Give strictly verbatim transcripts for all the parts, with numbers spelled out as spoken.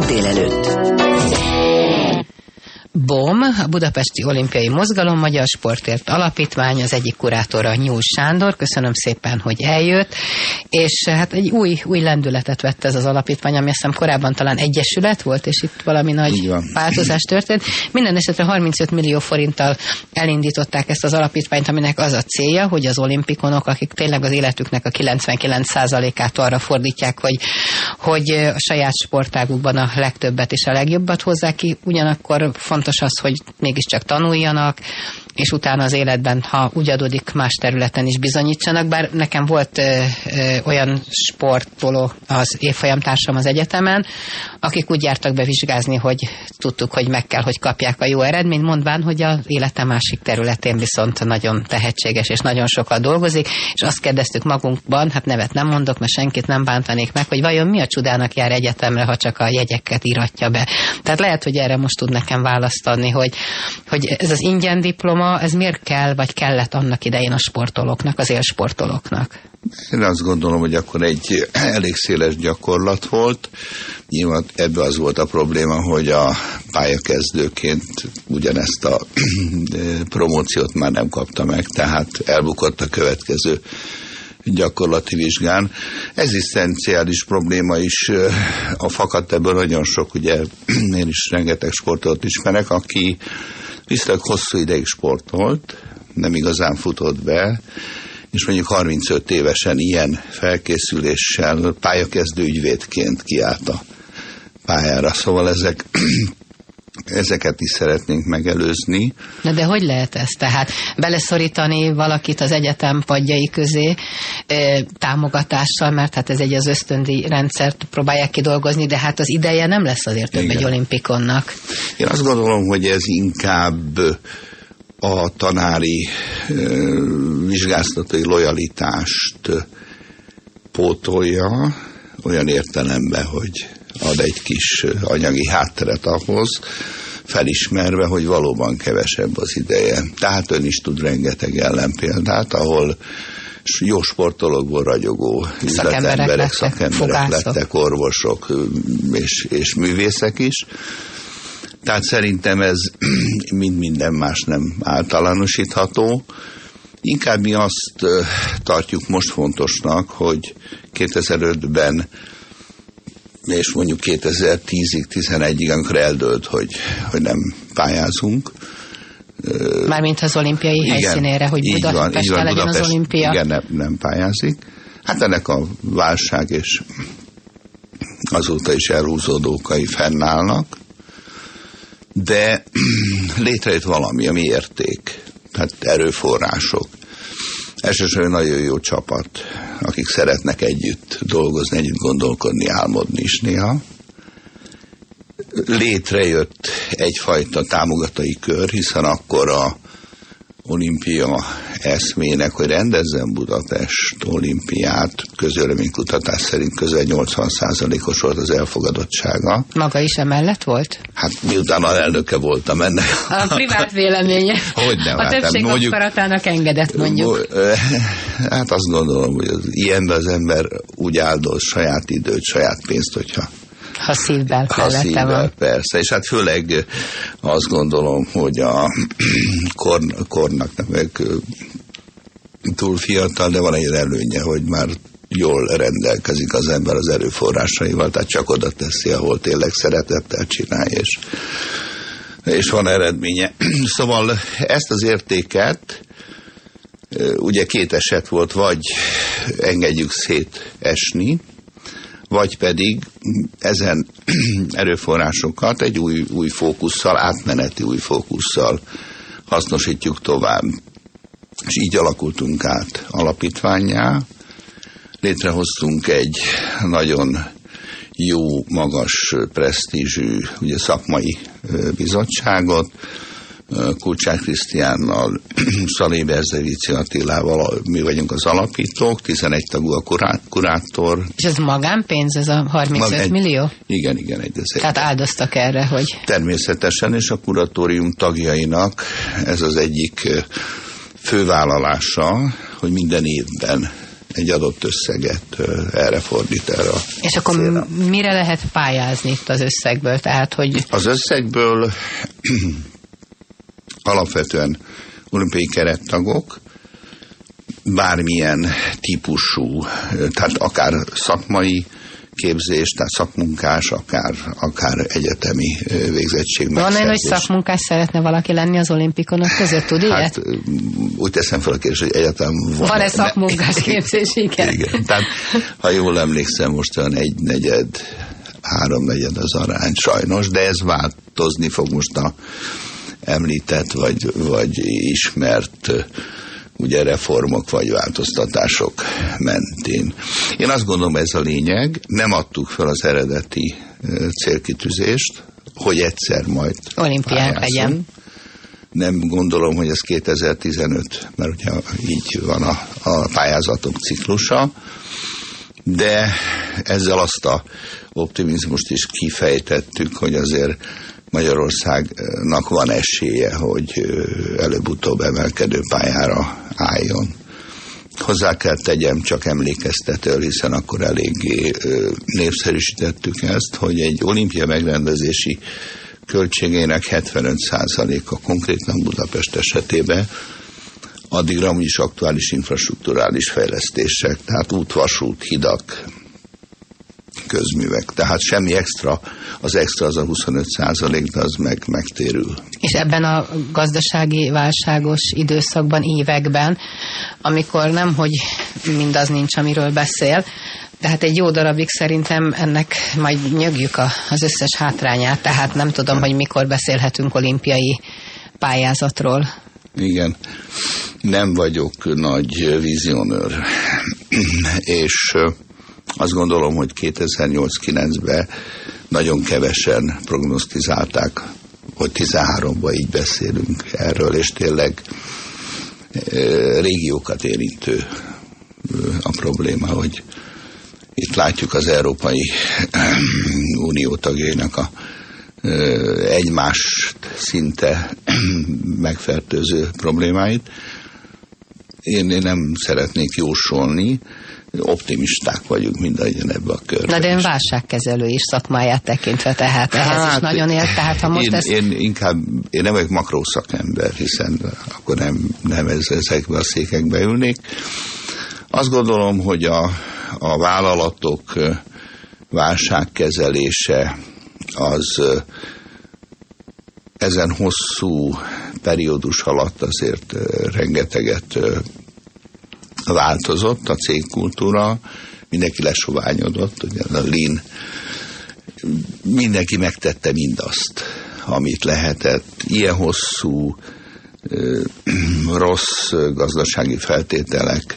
Másnap délelőtt. BOM, a Budapesti Olimpiai Mozgalom Magyar Sportért Alapítvány, az egyik kurátora Nyúl Sándor. Köszönöm szépen, hogy eljött, és hát egy új, új lendületet vett ez az alapítvány, ami azt hiszem korábban talán egyesület volt, és itt valami nagy változás történt. Minden esetre harmincöt millió forinttal elindították ezt az alapítványt, aminek az a célja, hogy az olimpikonok, akik tényleg az életüknek a kilencvenkilenc százalékát arra fordítják, hogy, hogy a saját sportágukban a legtöbbet és a legjobbat hozzák ki, ugyanakkor fontos az, hogy mégiscsak tanuljanak, és utána az életben, ha úgy adódik, más területen is bizonyítsanak. Bár nekem volt ö, ö, olyan sportoló, az évfolyamtársam az egyetemen, akik úgy jártak be vizsgázni, hogy tudtuk, hogy meg kell, hogy kapják a jó eredményt, mondván, hogy az élete másik területén viszont nagyon tehetséges, és nagyon sokat dolgozik, és azt kérdeztük magunkban, hát nevet nem mondok, mert senkit nem bántanék meg, hogy vajon mi a csodának jár egyetemre, ha csak a jegyeket íratja be. Tehát lehet, hogy erre most tud nekem választ adni, hogy, hogy ez az ingyen diploma, ez miért kell, vagy kellett annak idején a sportolóknak, az élsportolóknak? Én azt gondolom, hogy akkor egy elég széles gyakorlat volt. Nyilván ebben az volt a probléma, hogy a pályakezdőként ugyanezt a promóciót már nem kapta meg, tehát elbukott a következő gyakorlati vizsgán. Egzisztenciális probléma is a fakadt ebből nagyon sok, ugye én is rengeteg sportot ismerek, aki viszonylag hosszú ideig sportolt, nem igazán futott be, és mondjuk harmincöt évesen ilyen felkészüléssel pályakezdő ügyvédként kiállt a pályára. Szóval ezek, ezeket is szeretnénk megelőzni. Na de hogy lehet ez? Tehát beleszorítani valakit az egyetem padjai közé e, támogatással, mert hát ez egy az ösztöndíj rendszert próbálják kidolgozni, de hát az ideje nem lesz azért több egy olimpikonnak. Én azt gondolom, hogy ez inkább a tanári e, vizsgáztatói lojalitást pótolja, olyan értelemben, hogy ad egy kis anyagi hátteret ahhoz, felismerve, hogy valóban kevesebb az ideje. Tehát ön is tud rengeteg ellenpéldát, ahol jó sportolókból ragyogó üzletemberek, szakemberek lettek, orvosok és, és művészek is. Tehát szerintem ez mind minden más nem általánosítható. Inkább mi azt tartjuk most fontosnak, hogy kétezer-ötben és mondjuk kétezer-tízig, tizenegyig, amikor eldőlt, hogy, hogy nem pályázunk. Mármint az olimpiai igen, helyszínére, hogy Budapesten legyen Budapest, az olimpia. Igen, nem, nem pályázik. Hát ennek a válság és azóta is elhúzódó okai fennállnak, de létrejött valami, ami érték, tehát erőforrások. Elsősorban nagyon jó csapat, akik szeretnek együtt dolgozni, együtt gondolkodni, álmodni is néha. Létrejött egyfajta támogatói kör, hiszen akkor a olimpia eszmének, hogy rendezzen Budapest olimpiát, közvéleménykutatás szerint közel nyolcvan százalékos volt az elfogadottsága. Maga is emellett volt? Hát miután a elnöke voltam ennek. A privát véleménye. Hogyne, a többség mondjuk, akaratának engedett, mondjuk. Hát azt gondolom, hogy az ilyenben az ember úgy áldoz saját időt, saját pénzt, hogyha Ha szívvel mellette van. Persze, és hát főleg azt gondolom, hogy a kor, kornak meg túl fiatal, de van egy előnye, hogy már jól rendelkezik az ember az erőforrásaival, tehát csak oda teszi, ahol tényleg szeretettel csinálja, és, és van eredménye. Szóval ezt az értéket, ugye két eset volt, vagy engedjük szétesni, vagy pedig ezen erőforrásokat egy új, új fókusszal, átmeneti új fókusszal hasznosítjuk tovább. És így alakultunk át alapítvánnyá. Létrehoztunk egy nagyon jó, magas, presztízsű, ugye szakmai bizottságot, Kulcsák Krisztiánnal, Szalai Berzevici Attilával, mi vagyunk az alapítók, tizenegy tagú a kurá, kurátor. És ez magánpénz, ez a harmincöt egy, millió? Igen, igen. Egy, Tehát áldoztak erre, hogy... Természetesen, és a kuratórium tagjainak ez az egyik fővállalása, hogy minden évben egy adott összeget erre fordít erre a És akkor célra. Mire lehet pályázni itt az összegből? Tehát, hogy... Az összegből alapvetően olimpiai kerettagok, bármilyen típusú, tehát akár szakmai képzés, tehát szakmunkás, akár, akár egyetemi végzettség. Van olyan, hogy szakmunkás szeretne valaki lenni az olimpikonok között, tud ilyet? Hát úgy teszem fel a kérdést, hogy egyetem van. Van-e szakmunkás képzés, igen? Igen. Tehát, ha jól emlékszem, most olyan egy negyed, háromnegyed az arány sajnos, de ez változni fog most a említett, vagy, vagy ismert ugye reformok vagy változtatások mentén. Én azt gondolom, ez a lényeg, nem adtuk fel az eredeti célkitűzést, hogy egyszer majd olimpiánk legyen. Nem gondolom, hogy ez kétezer-tizenöt, mert ugye így van a, a pályázatok ciklusa, de ezzel azt a optimizmust is kifejtettük, hogy azért Magyarországnak van esélye, hogy előbb-utóbb emelkedő pályára álljon. Hozzá kell tegyem, csak emlékeztetől, hiszen akkor eléggé népszerűsítettük ezt, hogy egy olimpia megrendezési költségének hetvenöt százaléka konkrétan Budapest esetében addigra amúgy is aktuális infrastrukturális fejlesztések, tehát út, vasút, hidak, közművek. Tehát semmi extra, az extra az a huszonöt százalék, de az meg, megtérül. És ebben a gazdasági válságos időszakban, években, amikor nem, hogy mindaz nincs, amiről beszél, de hát egy jó darabig szerintem ennek majd nyögjük a, az összes hátrányát, tehát nem tudom, hogy mikor beszélhetünk olimpiai pályázatról. Igen, nem vagyok nagy vizionőr, és azt gondolom, hogy kétezer-nyolc-kilencben nagyon kevesen prognosztizálták, hogy tizenháromban így beszélünk erről, és tényleg régiókat érintő a probléma, hogy itt látjuk az Európai Unió tagjainak a egymást szinte megfertőző problémáit. Én, én nem szeretnék jósolni, optimisták vagyunk mindannyian ebbe a körbe. Na de ön válságkezelő is szakmáját tekintve, tehát ehhez hát, is nagyon élt. Tehát ha most én, ezt... én inkább, én nem vagyok makrószakember, hiszen akkor nem, nem ezekbe a székekbe ülnék. Azt gondolom, hogy a, a vállalatok válságkezelése az ezen hosszú periódus alatt azért rengeteget változott a cégkultúra, mindenki lesoványodott, ugye a lean, mindenki megtette mindazt, amit lehetett. Ilyen hosszú, rossz gazdasági feltételek,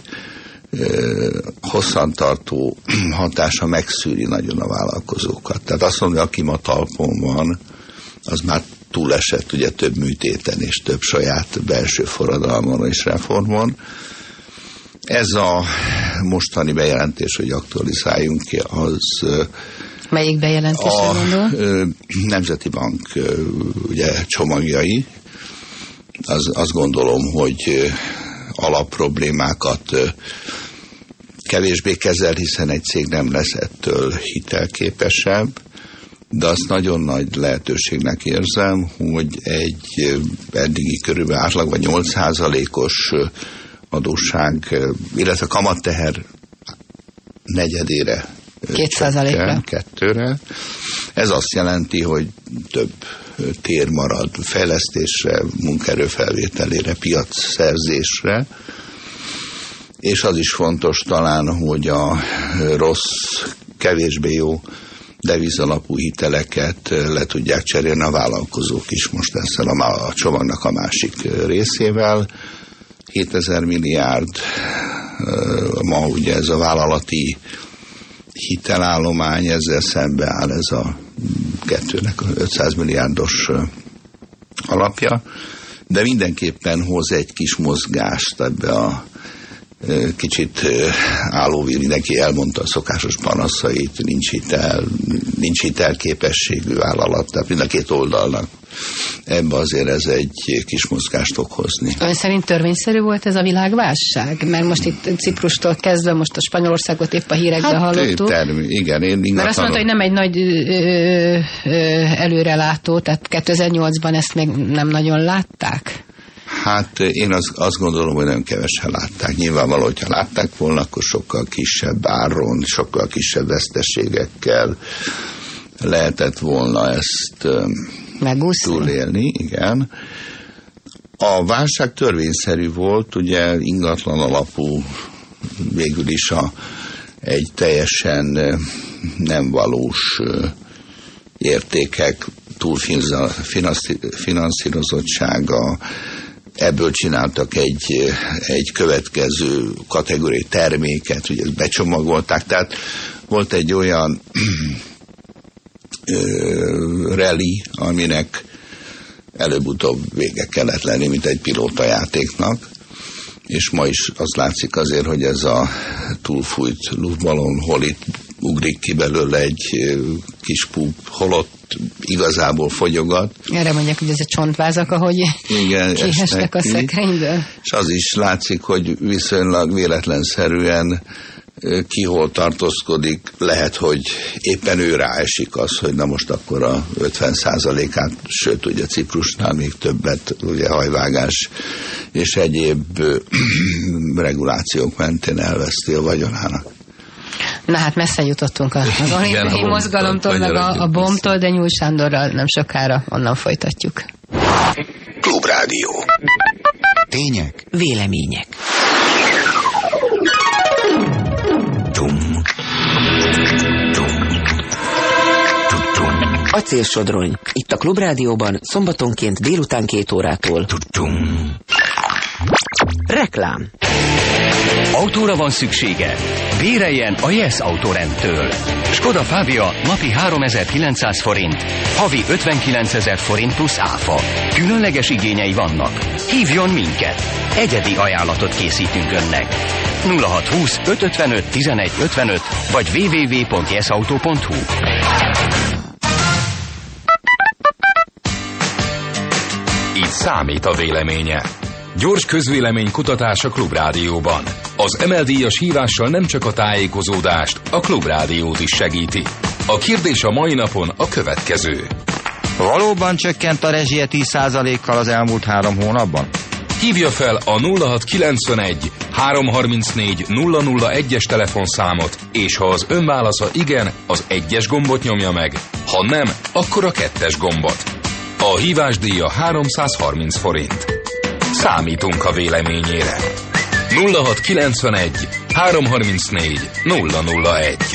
hosszantartó hatása megszűri nagyon a vállalkozókat. Tehát azt mondja, aki ma talpon van, az már túlesett ugye több műtéten és több saját belső forradalmon és reformon. Ez a mostani bejelentés, hogy aktualizáljunk ki, az... Melyik bejelentésre gondol? Nemzeti Bank ugye csomagjai. Az, azt gondolom, hogy alapproblémákat kevésbé kezel, hiszen egy cég nem lesz ettől hitelképesebb, de azt nagyon nagy lehetőségnek érzem, hogy egy eddigi körülbelül átlag vagy nyolc százalékos adósság, illetve kamatteher negyedére két százalékra. Kettőre. Ez azt jelenti, hogy több tér marad fejlesztésre, munkaerő felvételére, piacszerzésre, és az is fontos talán, hogy a rossz, kevésbé jó devizalapú hiteleket le tudják cserélni a vállalkozók is most ezzel a, a csomagnak a másik részével. hétezer milliárd ma ugye ez a vállalati hitelállomány, ezzel szembe áll ez a kettőnek ötszáz milliárdos alapja, de mindenképpen hoz egy kis mozgást ebbe a kicsit állóvír, mindenki elmondta a szokásos panaszait, nincs hitel, nincs hitelképességű vállalat, tehát mind a két oldalnak ebbe azért ez egy kis mozgást fog hozni. Ön szerint törvényszerű volt ez a világválság? Mert most itt Ciprustól kezdve, most a Spanyolországot épp a hírekben hát, hallottuk. Termé, igen, én ingatlanom. Mert azt mondta, hogy nem egy nagy ö, ö, előrelátó, tehát kétezer-nyolcban ezt még nem nagyon látták? Hát én az, azt gondolom, hogy nem kevesen látták. Nyilvánvaló, hogyha látták volna, akkor sokkal kisebb áron, sokkal kisebb veszteségekkel lehetett volna ezt megúszni, túlélni. Igen. A válság törvényszerű volt, ugye ingatlan alapú, végül is a, egy teljesen nem valós értékek túlfinanszírozottsága, ebből csináltak egy, egy következő kategóriai terméket, ugye ezt becsomagolták, tehát volt egy olyan rally, aminek előbb-utóbb vége kellett lenni, mint egy pilótajátéknak, és ma is az látszik azért, hogy ez a túlfújt luftballon hol itt ugrik ki belőle egy kis púp, holott igazából fogyogat. Erre mondják, hogy ez a csontvázak, ahogy igen, kihestek a szekrényből. És az is látszik, hogy viszonylag véletlenszerűen ki hol tartózkodik, lehet, hogy éppen ő ráesik az, hogy na most akkor a ötven százalékát, sőt ugye Ciprusnál még többet, ugye hajvágás és egyéb regulációk mentén elveszti a vagyonának. Na hát messze jutottunk az olimpiai mozgalomtól, meg a, a bombtól, de Nyúl Sándorral nem sokára onnan folytatjuk. Klubrádió. Tények, vélemények. Acélsodrony. Itt a Klubrádióban szombatonként délután két órától. Reklám. Autóra van szüksége? Béreljen a Yes Autorendtől. Skoda Fabia napi háromezer-kilencszáz forint, havi ötvenkilencezer forint plusz áfa. Különleges igényei vannak. Hívjon minket! Egyedi ajánlatot készítünk önnek. nulla hat húsz öt ötvenöt tizenegy ötvenöt vagy double-u double-u double-u pont yes auto pont hu. Itt számít a véleménye. Gyors közvéleménykutatás a Klubrádióban. Az emeldíjas hívással nem csak a tájékozódást, a Klubrádiót is segíti. A kérdés a mai napon a következő. Valóban csökkent a rezsie tíz százalékkal az elmúlt három hónapban? Hívja fel a nulla hat kilencvenegy háromszázharmincnégy nulla nulla egyes telefonszámot, és ha az önválasza igen, az egyes gombot nyomja meg, ha nem, akkor a kettes gombot. A hívásdíja háromszázharminc forint. Számítunk a véleményére. nulla hat kilencvenegy háromszázharmincnégy nulla nulla egy.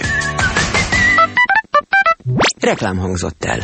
Reklám hangzott el.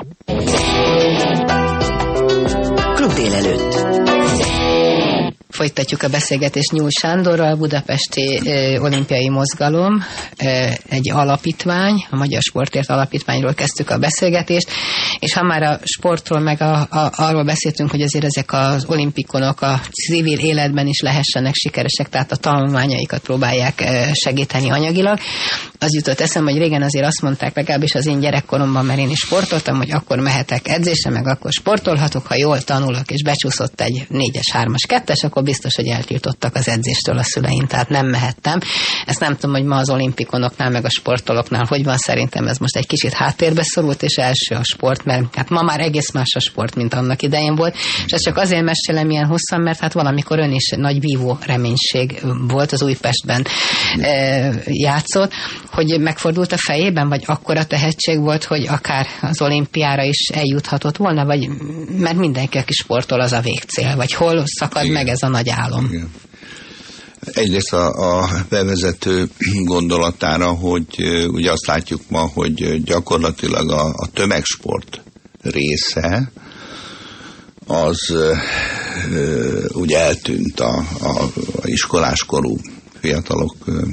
Klub délelőtt. Folytatjuk a beszélgetést Nyúl Sándorral, Budapesti ö, Olimpiai Mozgalom, ö, egy alapítvány, a Magyar Sportért Alapítványról kezdtük a beszélgetést, és ha már a sportról meg a, a, arról beszéltünk, hogy azért ezek az olimpikonok a civil életben is lehessenek sikeresek, tehát a tanulmányaikat próbálják ö, segíteni anyagilag. Az jutott eszembe, hogy régen azért azt mondták, legalábbis az én gyerekkoromban, mert én is sportoltam, hogy akkor mehetek edzésre, meg akkor sportolhatok, ha jól tanulok, és becsúszott egy négyes, hármas, kettes, akkor biztos, hogy eltiltottak az edzéstől a szüleim, tehát nem mehettem. Ezt nem tudom, hogy ma az olimpikonoknál, meg a sportolóknál hogy van, szerintem ez most egy kicsit háttérbe szorult, és első a sport, mert hát ma már egész más a sport, mint annak idején volt, és ezt csak azért mesélem ilyen hosszan, mert hát valamikor ön is nagy vívó reménység volt, az Újpestben e, játszott, hogy megfordult a fejében, vagy akkora tehetség volt, hogy akár az olimpiára is eljuthatott volna, vagy mert mindenki, aki sportol, az a végcél, vagy hol szakad igen. meg ez a nagy álom. Igen. Egyrészt a, a bevezető gondolatára, hogy ugye azt látjuk ma, hogy gyakorlatilag a, a tömegsport része az ugye eltűnt a, a, a iskoláskorú fiatalok,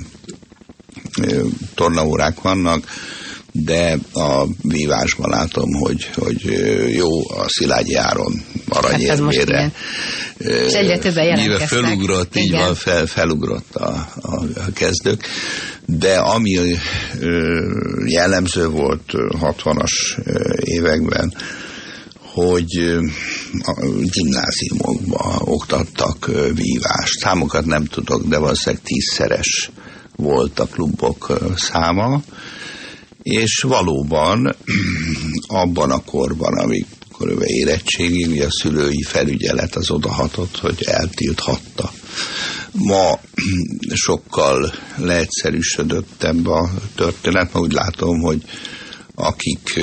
tornaórák vannak, de a vívásban látom, hogy, hogy jó a Szilágyi Áron aranyérmére. Hát és egyre többen jelentkeztek. Felugrott, így van, fel, felugrott a, a, a kezdők. De ami jellemző volt hatvanas években, hogy a gimnáziumokban oktattak vívást. Számokat nem tudok, de valószínűleg tízszeres volt a klubok száma, és valóban abban a korban, amikor érettségig, ugye a szülői felügyelet az odahatott, hogy eltilthatta. Ma sokkal leegyszerűsödöttebb a történet, ma úgy látom, hogy akik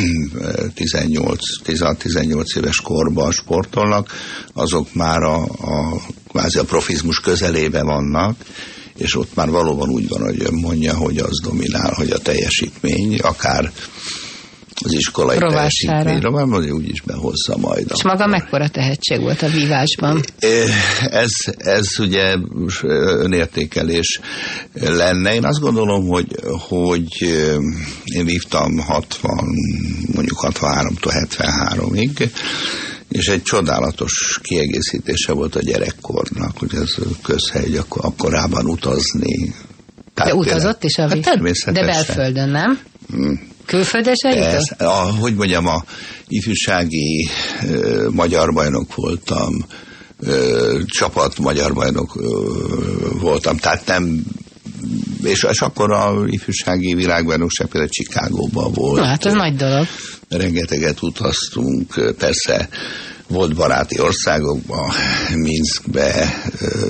tizennyolc-tizenhat-tizennyolc éves korban sportolnak, azok már a, a, kvázi a profizmus közelében vannak, és ott már valóban úgy van, hogy ön mondja, hogy az dominál, hogy a teljesítmény, akár az iskolai teljesítmény, vagy úgy is behozza majd. És maga mekkora tehetség volt a vívásban? Ez, ez ugye önértékelés lenne. Én azt gondolom, hogy, hogy én vívtam hatvan, mondjuk hatvanháromtól hetvenháromig, és egy csodálatos kiegészítése volt a gyerekkornak, hogy ez közhely, hogy akkor, akkorában utazni. De utazott is a vív? Hát természetesen. De belföldön, nem? Hmm. Külföldön se jutott? Hogy mondjam, a ifjúsági ö, magyar bajnok voltam, ö, csapat magyar bajnok ö, voltam, tehát nem, és, és akkor a ifjúsági világbajnokság például Chicagóban volt. Na, hát ez nagy dolog. Rengeteget utaztunk, persze volt baráti országokban, Minskbe,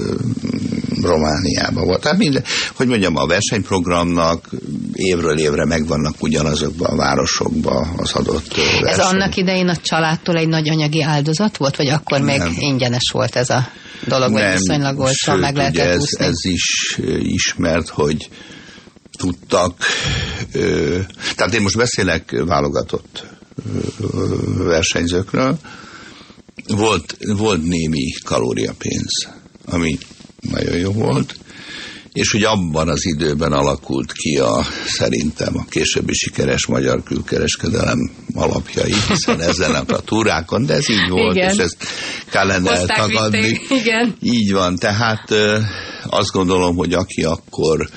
Romániában volt. Tehát minden, hogy mondjam, a versenyprogramnak évről évre megvannak ugyanazokban a városokban az adott verseny. Ez annak idején a családtól egy nagy anyagi áldozat volt, vagy akkor még nem. ingyenes volt ez a dolog, vagy viszonylag olcsóan meg lehetett ez, úszni? ez is ismert, hogy tudtak, ö, tehát én most beszélek válogatott ö, versenyzőkről, volt, volt némi kalóriapénz, ami nagyon jó volt, és hogy abban az időben alakult ki a, szerintem a későbbi sikeres magyar külkereskedelem alapjai, hiszen ezen a túrákon, de ez így volt, igen. És ezt kellene eltagadni. Igen. Így van, tehát azt gondolom, hogy aki akkor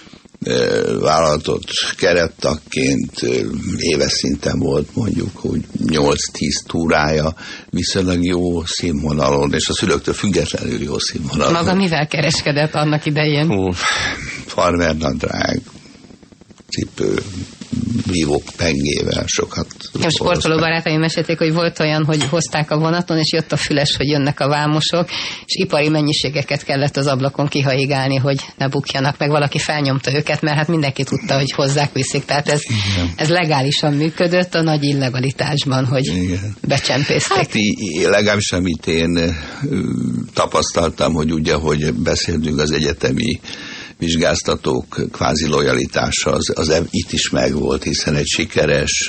vállalatot kerettagként éves szinten volt mondjuk, hogy nyolc-tíz túrája viszonylag jó színvonalon, és a szülőktől függetlenül jó színvonalon. Maga mivel kereskedett annak idején? Hú, farmernadrág, cipő, vívók pengével sokat. A sportoló barátaim mesélték, hogy volt olyan, hogy hozták a vonaton, és jött a füles, hogy jönnek a vámosok, és ipari mennyiségeket kellett az ablakon kihaigálni, hogy ne bukjanak meg. Valaki felnyomta őket, mert hát mindenki tudta, hogy hozzák, viszik. Tehát ez, ez legálisan működött a nagy illegalitásban, hogy igen. becsempészték. Hát legalábbis, amit én tapasztaltam, hogy ugye, hogy beszéltünk az egyetemi vizsgáztatók kvázi lojalitása az, az itt is megvolt, hiszen egy sikeres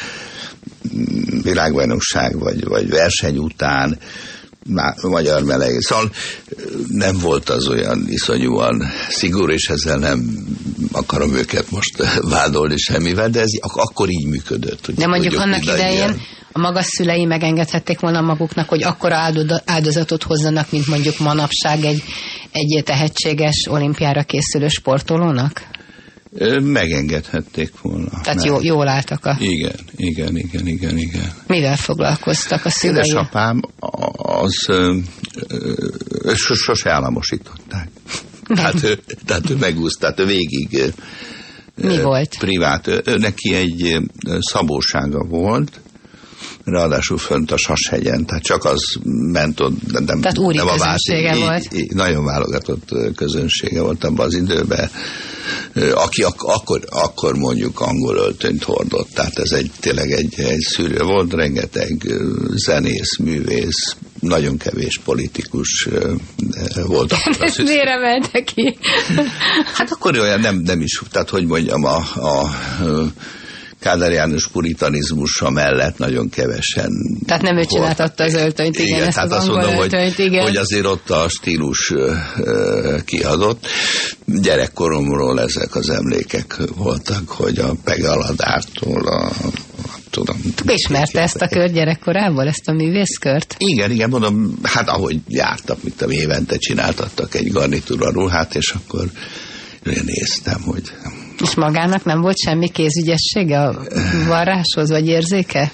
világbajnokság vagy, vagy verseny után magyar meleg. Szóval nem volt az olyan iszonyúan szigorú, és ezzel nem akarom őket most vádolni semmivel, de ez akkor így működött. De mondjuk annak idején a magas szülei megengedhették volna maguknak, hogy akkora áldozatot hozzanak, mint mondjuk manapság egy, egy tehetséges olimpiára készülő sportolónak? Megengedhették volna. Tehát jó, jól álltak a... Igen, igen, igen, igen, igen. Mivel foglalkoztak a szülei? Édesapám az ö, ö, sose államosították. Tehát ő, tehát ő megúszta, tehát ő végig Mi volt? Privát. Ő, neki egy szabósága volt, ráadásul fönt a Sashegyen, tehát csak az ment ott. Nem, tehát úri nem közönsége a volt. Így, így, nagyon válogatott közönsége volt abban az időben, aki ak- akkor, akkor mondjuk angol öltönyt hordott, tehát ez egy, tényleg egy, egy szűrő volt, rengeteg zenész, művész, nagyon kevés politikus volt. Ezt miért emelte ki? Hát akkor olyan nem, nem is, tehát hogy mondjam, a, a Kádár János puritanizmusa mellett nagyon kevesen. Tehát nem ő csináltatta az öltönyt, igen, igen, ezt az angol mondom, öltönyt, hogy, igen. hogy azért ott a stílus uh, kiadott. Gyerekkoromról ezek az emlékek voltak, hogy a Pegaladártól a, a tudom. Ismerte ezt a kört gyerekkorából, ezt a művészkört? Igen, igen, mondom, hát ahogy jártak, mint a évente csináltattak egy garnitúra ruhát, és akkor én néztem, hogy... És magának nem volt semmi kézügyessége a varráshoz, vagy érzéke?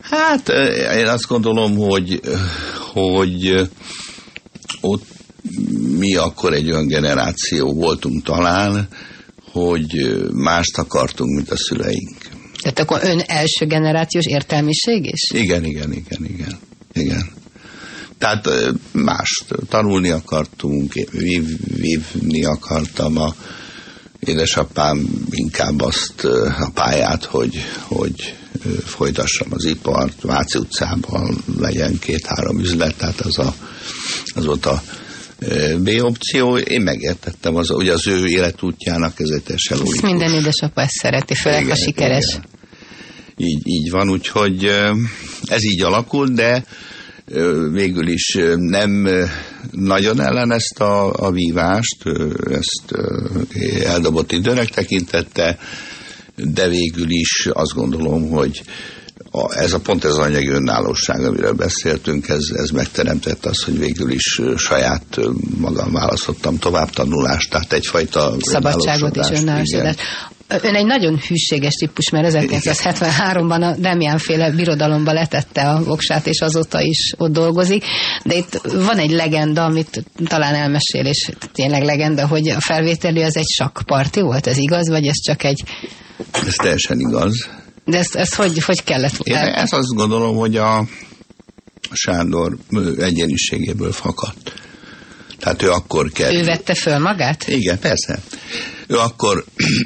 Hát én azt gondolom, hogy, hogy ott mi akkor egy olyan generáció voltunk talán, hogy mást akartunk, mint a szüleink. Tehát akkor ön első generációs értelmiség is? Igen, igen, igen, igen. igen. Tehát mást tanulni akartunk, vív, vívni akartam. A édesapám inkább azt a pályát, hogy, hogy folytassam az ipart, Váci utcában legyen két-három üzlet, tehát az, a, az volt a B opció. Én megértettem, az, ugye az ő életútjának ez egy teljesen logikus. Minden édesapa ezt szereti, főleg a sikeres. Igen. Így, így van, úgyhogy ez így alakult, de végül is nem nagyon ellenezte a, a vívást, ezt eldobott időnek tekintette, de végül is azt gondolom, hogy a, ez a pont ez az anyagi önállóság, amiről beszéltünk, ez, ez megteremtett az, hogy végül is saját magam választottam továbbtanulást, tehát egyfajta szabadságot és önállóságot. Ön egy nagyon hűséges típus, mert ezerkilencszázhetvenháromban a Demján-féle birodalomba letette a voksát, és azóta is ott dolgozik. De itt van egy legenda, amit talán elmesél, és tényleg legenda, hogy a felvételi az egy sakkparti volt, ez igaz, vagy ez csak egy... Ez teljesen igaz. De ezt, ezt hogy, hogy kellett? Én ezt azt gondolom, hogy a Sándor egyéniségéből fakadt. Tehát ő akkor került. Ő vette föl magát? Igen, persze. Ő akkor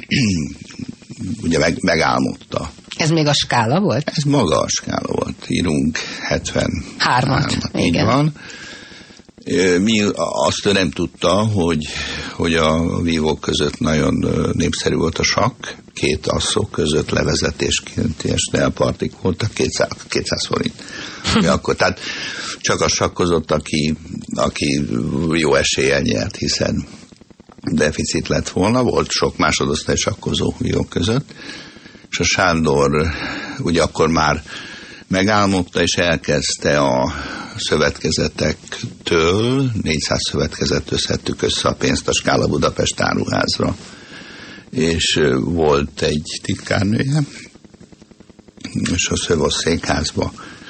ugye meg, megálmodta. Ez még a skála volt? Ez maga a skála volt. Írunk hetvenhármat. Így igen. Van. Mi azt ő nem tudta, hogy, hogy a vívók között nagyon népszerű volt a sakk. Két asszok között levezetésként és nelpartik voltak, kétszáz forint. Akkor, tehát csak a sakkozott, aki, aki jó eséllyel nyert, hiszen deficit lett volna, volt sok másodosztály sakkozó vívók között, és a Sándor ugye akkor már megálmodta, és elkezdte a szövetkezetektől, négyszáz szövetkezettől szedtük össze a pénzt a Skála Budapest áruházra, és volt egy titkárnője, és a szövosszékházba.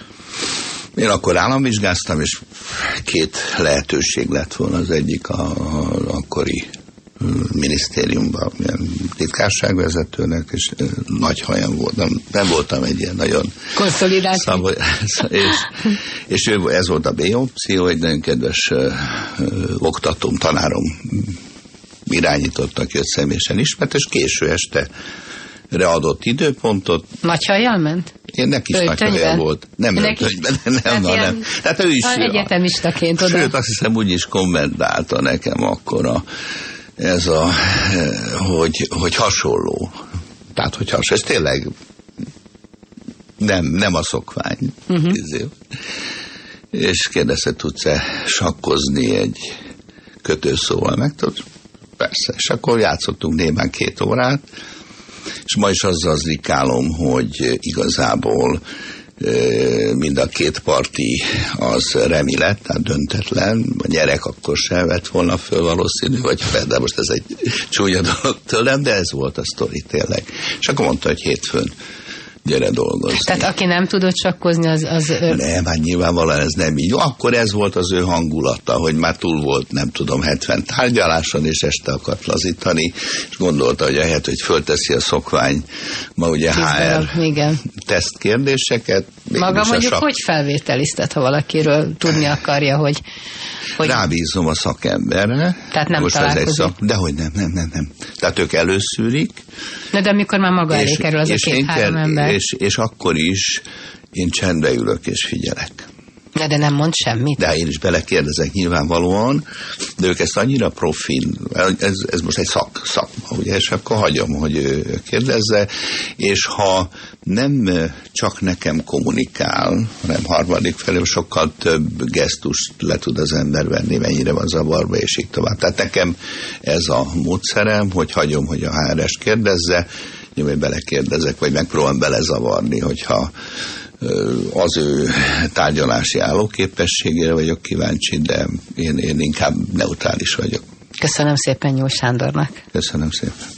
Én akkor államvizsgáztam, és két lehetőség lett volna, az egyik a, a akkori minisztériumban titkárságvezetőnek, és nagy hajam volt, nem, nem voltam egy ilyen nagyon konszolidált. Szaboly, és, és ő, ez volt a B opció, egy nagyon kedves uh, oktatóm, tanárom irányította, aki őt személyesen ismert, és késő este adott időpontot. Nagy hajjal ment? Én neki is nagy hajjal volt. Nem öltönyben, nem, nem, nem, nem. Tehát ő is... Egyetemistaként oda. Sőt, azt hiszem úgy is kommentálta nekem akkor a, ez a, hogy, hogy hasonló. Tehát, hogy hasonló. Ez tényleg nem, nem a szokvány. Uh-huh. És kérdezte, tudsz-e sakkozni egy kötőszóval? Meg tudod? Persze. És akkor játszottunk némán két órát, és ma is azzal zlikálom, hogy igazából mind a két parti az remi lett, tehát döntetlen, a gyerek akkor sem vett volna föl valószínű, vagy fel, de most ez egy csúnya dolog tőlem, de ez volt a sztori tényleg. És akkor mondta, hogy hétfőn gyere dolgozni. Tehát aki nem tudott sakkozni, az... az nem, hát nyilvánvalóan ez nem így. Akkor ez volt az ő hangulata, hogy már túl volt, nem tudom, hetven tárgyaláson, és este akart lazítani, és gondolta, hogy ahelyett, hogy fölteszi a szokvány, ma ugye há er tesztkérdéseket. Maga mondjuk, sak... hogy felvételiztet, ha valakiről tudni akarja, hogy... hogy... Rábízom a szakemberre. Tehát nem találkozik. Szak... Dehogy nem, nem, nem, nem. Tehát ők előszűrik. Na de amikor már maga elé kerül az a két-három ember. És, és akkor is én csendbe ülök és figyelek. De, de nem mond semmit. De én is belekérdezek nyilvánvalóan, de ők ezt annyira profil, ez, ez most egy szak, szakma, ugye, és akkor hagyom, hogy ő kérdezze, és ha nem csak nekem kommunikál, hanem harmadik felé sokkal több gesztust le tud az ember venni, mennyire van zavarba, és így tovább. Tehát nekem ez a módszerem, hogy hagyom, hogy a há er es kérdezze, nyilván belekérdezek, vagy megpróbálom belezavarni, hogyha az ő tárgyalási állóképességére vagyok kíváncsi, de én, én inkább neutrális vagyok. Köszönöm szépen Nyúl Sándornak. Köszönöm szépen.